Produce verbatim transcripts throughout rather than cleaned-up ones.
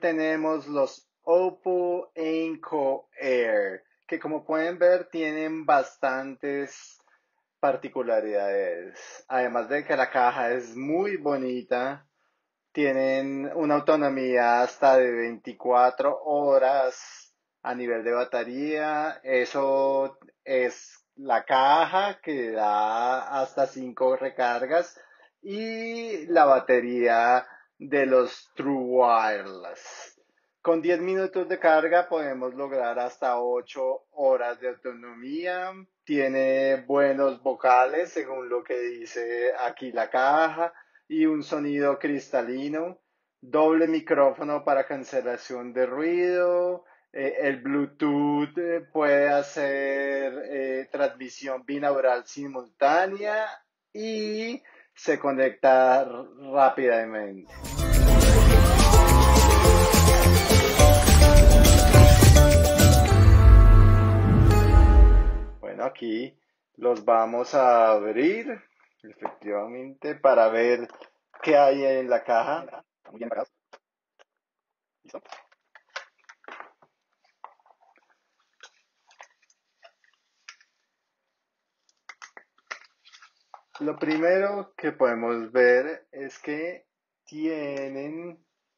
tenemos los Oppo Enco Air, que como pueden ver tienen bastantes particularidades. Además de que la caja es muy bonita, tienen una autonomía hasta de veinticuatro horas a nivel de batería. Eso es la caja que da hasta cinco recargas y la batería de los True Wireless. Con diez minutos de carga podemos lograr hasta ocho horas de autonomía. Tiene buenos vocales según lo que dice aquí la caja y un sonido cristalino. Doble micrófono para cancelación de ruido. Eh, el Bluetooth eh, puede hacer eh, transmisión binaural simultánea y se conecta rápidamente. Bueno, aquí los vamos a abrir efectivamente para ver qué hay en la caja. Muy bien empacado. ¿Listo? Lo primero que podemos ver es que tienen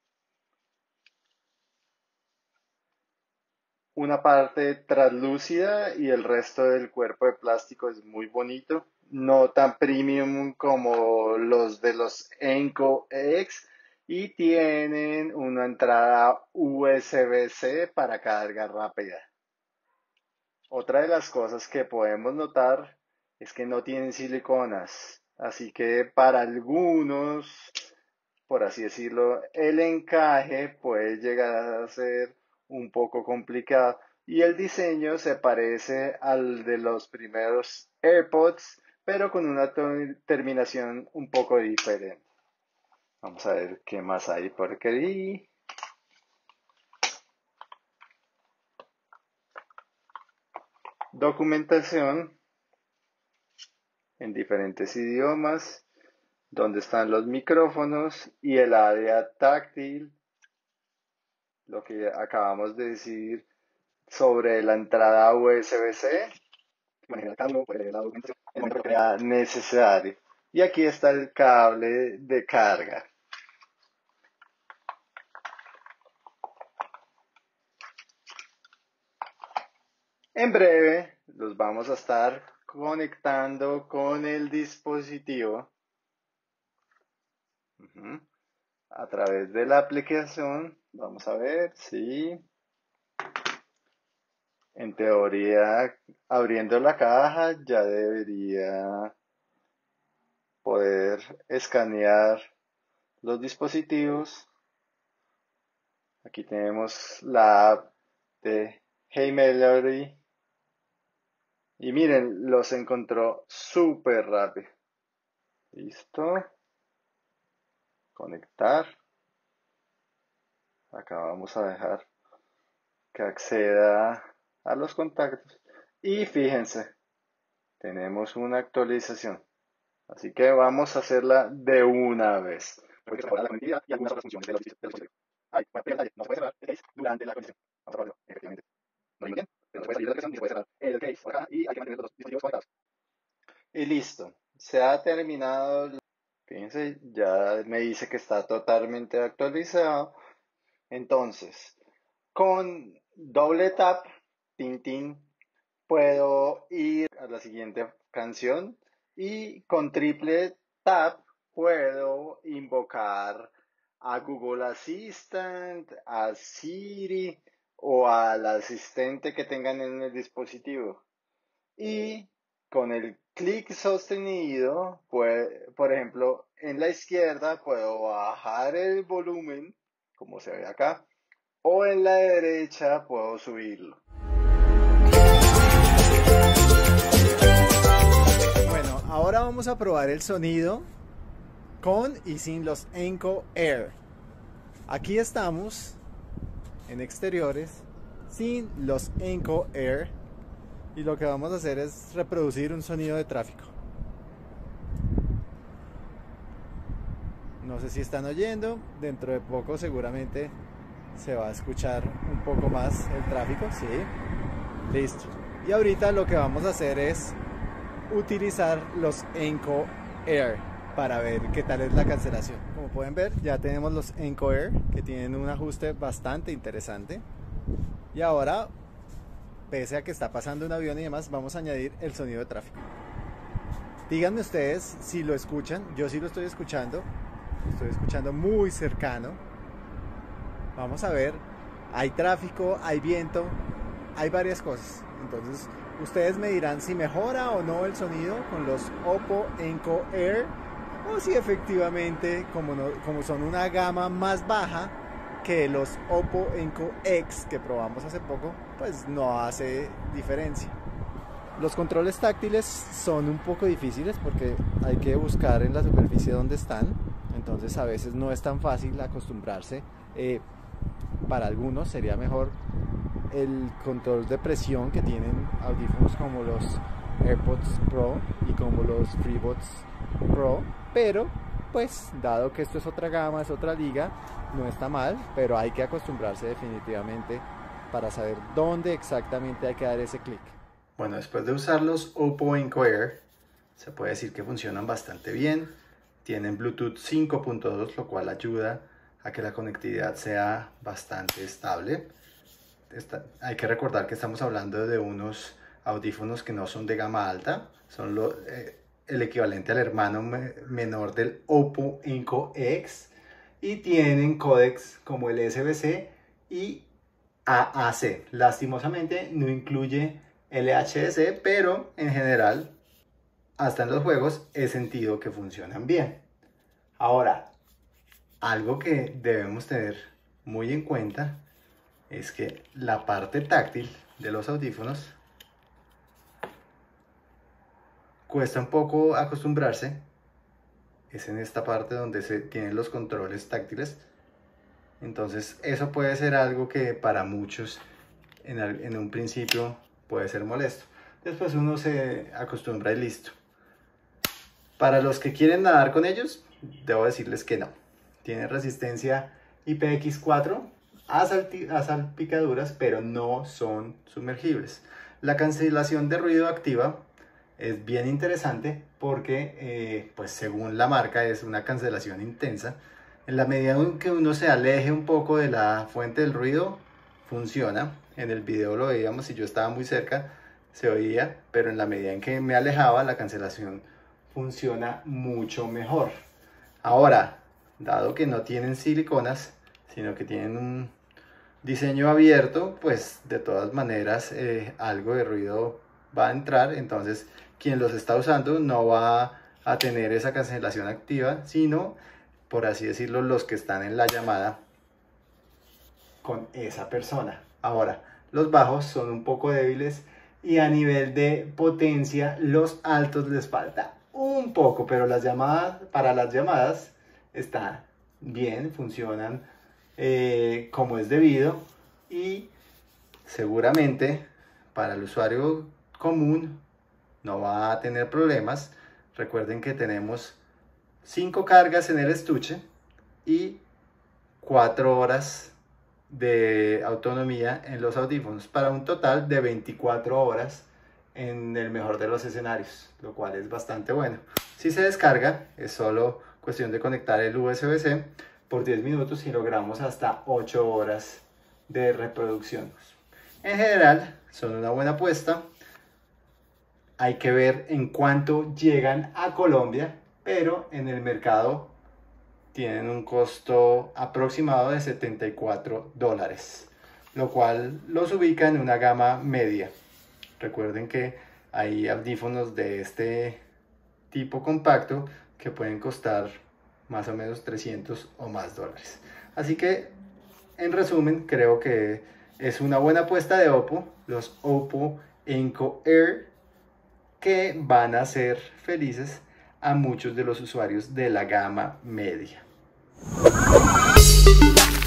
una parte translúcida y el resto del cuerpo de plástico es muy bonito. No tan premium como los de los Enco X y tienen una entrada U S B C para carga rápida. Otra de las cosas que podemos notar es que no tienen siliconas, así que para algunos, por así decirlo, el encaje puede llegar a ser un poco complicado y el diseño se parece al de los primeros AirPods, pero con una terminación un poco diferente. Vamos a ver qué más hay por aquí. Documentación en diferentes idiomas, donde están los micrófonos y el área táctil, lo que acabamos de decir sobre la entrada U S B C, necesario. Y aquí está el cable de carga. En breve los vamos a estar conectando con el dispositivo uh-huh. a través de la aplicación. Vamos a ver si en teoría abriendo la caja ya debería poder escanear los dispositivos. Aquí tenemos la app de Hey Melody. Y miren, los encontró súper rápido. Listo. Conectar. Acá vamos a dejar que acceda a los contactos. Y fíjense, tenemos una actualización. Así que vamos a hacerla de una vez. La conectividad y algunas otras funciones de los dispositivos. Ay, bueno, primer detalle, no se puede cerrar el case durante la conexión. Vamos a probarlo, efectivamente. No bien, pero no se puede salir de la aplicación ni se puede cerrar el case por acá y hay que mantener los dispositivos conectados. Y listo, se ha terminado. Fíjense, ya me dice que está totalmente actualizado. Entonces, con doble tap, tin tin, puedo ir a la siguiente canción y con triple tap puedo invocar a Google Assistant, a Siri o al asistente que tengan en el dispositivo. Y con el clic sostenido, pues, por ejemplo, en la izquierda puedo bajar el volumen, como se ve acá, o en la derecha puedo subirlo. Bueno, ahora vamos a probar el sonido con y sin los Enco Air. Aquí estamos en exteriores sin los Enco Air. Y lo que vamos a hacer es reproducir un sonido de tráfico. No sé si están oyendo, dentro de poco seguramente se va a escuchar un poco más el tráfico, sí, listo. Y ahorita lo que vamos a hacer es utilizar los Enco Air para ver qué tal es la cancelación. Como pueden ver, ya tenemos los Enco Air que tienen un ajuste bastante interesante. Y ahora, pese a que está pasando un avión y demás, vamos a añadir el sonido de tráfico. Díganme ustedes si lo escuchan. Yo sí lo estoy escuchando. Estoy escuchando muy cercano. Vamos a ver. Hay tráfico, hay viento, hay varias cosas. Entonces, ustedes me dirán si mejora o no el sonido con los Oppo Enco Air, o si efectivamente, como, no, como son una gama más baja que los Oppo Enco X que probamos hace poco, pues no hace diferencia. Los controles táctiles son un poco difíciles porque hay que buscar en la superficie donde están, entonces a veces no es tan fácil acostumbrarse. Eh, para algunos sería mejor el control de presión que tienen audífonos como los AirPods Pro y como los FreeBuds Pro, pero pues dado que esto es otra gama, es otra liga, no está mal, pero hay que acostumbrarse definitivamente para saber dónde exactamente hay que dar ese clic. Bueno, después de usar los Oppo Enco Air, se puede decir que funcionan bastante bien. Tienen Bluetooth cinco punto dos, lo cual ayuda a que la conectividad sea bastante estable. Esta, hay que recordar que estamos hablando de unos audífonos que no son de gama alta, son lo, eh, el equivalente al hermano me, menor del Oppo Enco X, y tienen códecs como el S B C y A A C. Lastimosamente no incluye L H S, pero en general, hasta en los juegos, he sentido que funcionan bien. Ahora, algo que debemos tener muy en cuenta es que la parte táctil de los audífonos cuesta un poco acostumbrarse. Es en esta parte donde se tienen los controles táctiles. Entonces eso puede ser algo que para muchos en, en un principio puede ser molesto. Después uno se acostumbra y listo. Para los que quieren nadar con ellos, debo decirles que no. Tienen resistencia I P X cuatro a, a salpicaduras, pero no son sumergibles. La cancelación de ruido activa es bien interesante porque, eh, pues según la marca, es una cancelación intensa. En la medida en que uno se aleje un poco de la fuente del ruido, funciona. En el video lo veíamos, si yo estaba muy cerca, se oía, pero en la medida en que me alejaba, la cancelación funciona mucho mejor. Ahora, dado que no tienen siliconas, sino que tienen un diseño abierto, pues de todas maneras eh, algo de ruido va a entrar. Entonces quien los está usando no va a tener esa cancelación activa, sino, por así decirlo, los que están en la llamada con esa persona. Ahora, los bajos son un poco débiles y a nivel de potencia los altos les falta un poco, pero las llamadas, para las llamadas está bien, funcionan eh, como es debido, y seguramente para el usuario común no va a tener problemas. Recuerden que tenemos cinco cargas en el estuche y cuatro horas de autonomía en los audífonos, para un total de veinticuatro horas en el mejor de los escenarios, lo cual es bastante bueno. Si se descarga, es solo cuestión de conectar el U S B C por diez minutos y logramos hasta ocho horas de reproducción. En general, son una buena apuesta. Hay que ver en cuánto llegan a Colombia, pero en el mercado tienen un costo aproximado de setenta y cuatro dólares, lo cual los ubica en una gama media. Recuerden que hay audífonos de este tipo compacto que pueden costar más o menos trescientos o más dólares. Así que, en resumen, creo que es una buena apuesta de Oppo, los Oppo Enco Air, que van a hacer felices a muchos de los usuarios de la gama media.